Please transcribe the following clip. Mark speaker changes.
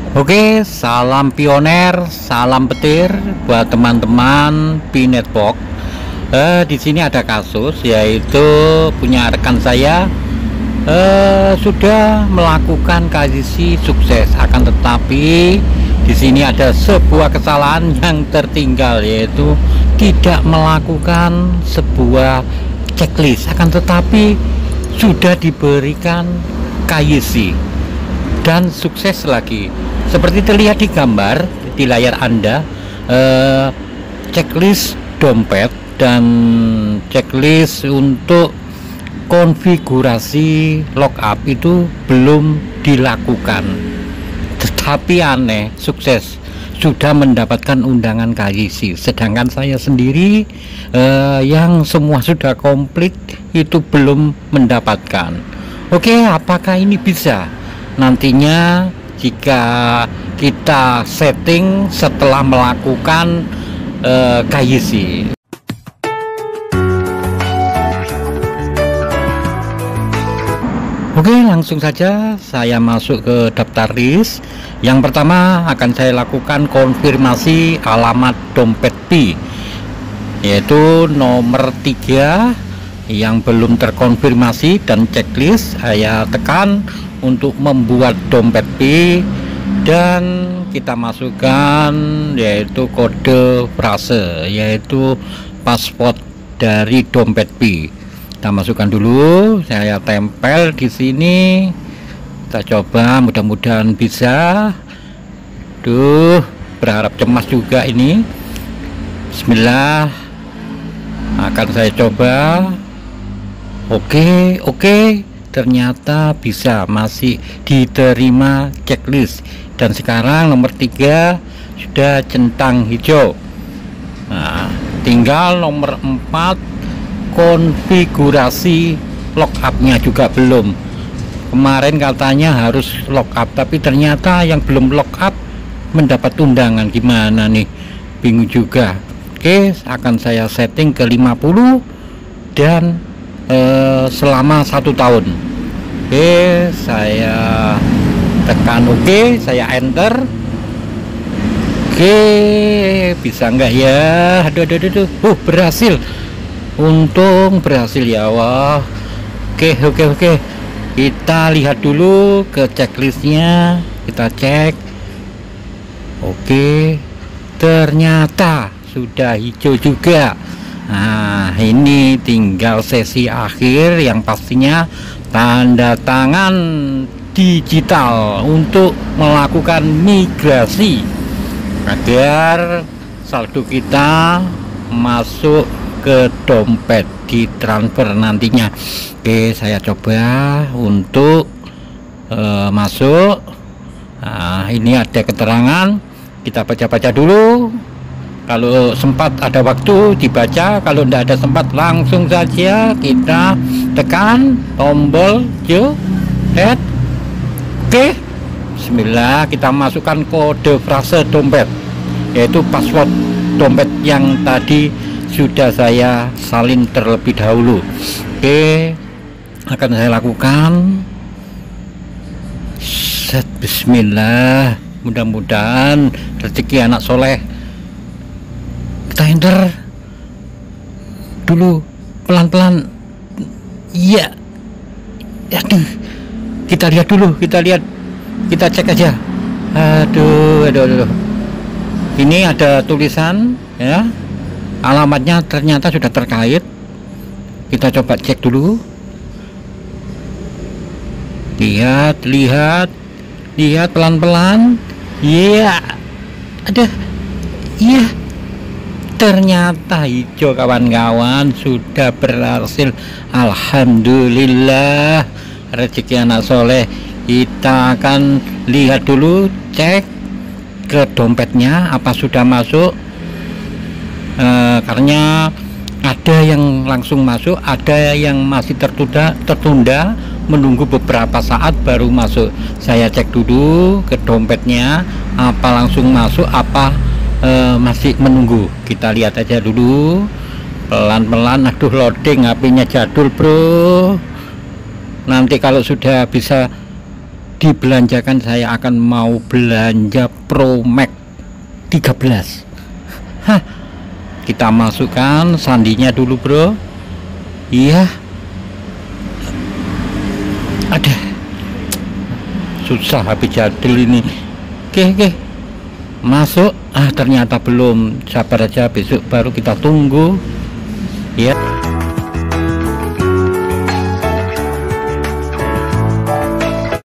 Speaker 1: Oke, salam pioner, salam petir buat teman-teman Pinetbox. Di sini ada kasus, yaitu punya rekan saya sudah melakukan KYC sukses, akan tetapi di sini ada sebuah kesalahan yang tertinggal, yaitu tidak melakukan sebuah checklist, akan tetapi sudah diberikan KYC dan sukses lagi. Seperti terlihat di gambar di layar Anda, checklist dompet dan checklist untuk konfigurasi lockup itu belum dilakukan. Tetapi aneh, sukses, sudah mendapatkan undangan KYC, sedangkan saya sendiri yang semua sudah komplit itu belum mendapatkan. Oke, apakah ini bisa nantinya jika kita setting setelah melakukan KYC? Oke, langsung saja saya masuk ke daftar list. Yang pertama akan saya lakukan konfirmasi alamat dompet P, yaitu nomor 3 yang belum terkonfirmasi, dan checklist saya tekan untuk membuat dompet P, dan kita masukkan yaitu kode frase, yaitu password dari dompet P. Kita masukkan dulu, saya tempel di sini. Kita coba, mudah-mudahan bisa. Duh, berharap cemas juga ini. Bismillah, akan saya coba. Oke, ternyata bisa, masih diterima checklist. Dan sekarang nomor 3 sudah centang hijau. Nah, tinggal nomor 4, konfigurasi lockupnya juga belum. Kemarin katanya harus lockup, tapi ternyata yang belum lockup mendapat undangan. Gimana nih, bingung juga. Oke, akan saya setting ke 50 dan selama 1 tahun. Oke, saya tekan oke, saya enter. Oke, bisa enggak ya? Aduh, berhasil. Untung berhasil ya. Wah, oke. Kita lihat dulu ke checklistnya, kita cek. Oke, ternyata sudah hijau juga. Nah, ini tinggal sesi akhir yang pastinya tanda tangan digital untuk melakukan migrasi agar saldo kita masuk ke dompet di transfer nantinya. Oke, saya coba untuk masuk. Nah, ini ada keterangan, kita baca-baca dulu. Kalau sempat ada waktu dibaca, kalau tidak ada sempat langsung saja kita tekan tombol head. Oke, bismillah, kita masukkan kode frase dompet, yaitu password dompet yang tadi sudah saya salin terlebih dahulu. Oke, akan saya lakukan. Set, bismillah, mudah-mudahan rezeki anak soleh. Kita enter dulu pelan-pelan. Iya, aduh, kita lihat dulu, kita cek aja. Aduh, ini ada tulisan ya, alamatnya ternyata sudah terkait. Kita coba cek dulu. Lihat pelan-pelan. Iya, ada. Iya, ternyata hijau kawan-kawan, sudah berhasil. Alhamdulillah, rezeki anak soleh. Kita akan lihat dulu, cek ke dompetnya apa sudah masuk. Karena ada yang langsung masuk, ada yang masih tertunda menunggu beberapa saat baru masuk. Saya cek dulu ke dompetnya, apa langsung masuk, apa masih menunggu. Kita lihat aja dulu pelan-pelan. Aduh, loading, HP-nya jadul bro. Nanti kalau sudah bisa dibelanjakan. Saya akan mau belanja Pro Max 13. Hah, kita masukkan sandinya dulu bro. Iya, ada susah HP jadul ini. Oke, masuk. Ternyata belum. Sabar aja, besok baru kita tunggu ya.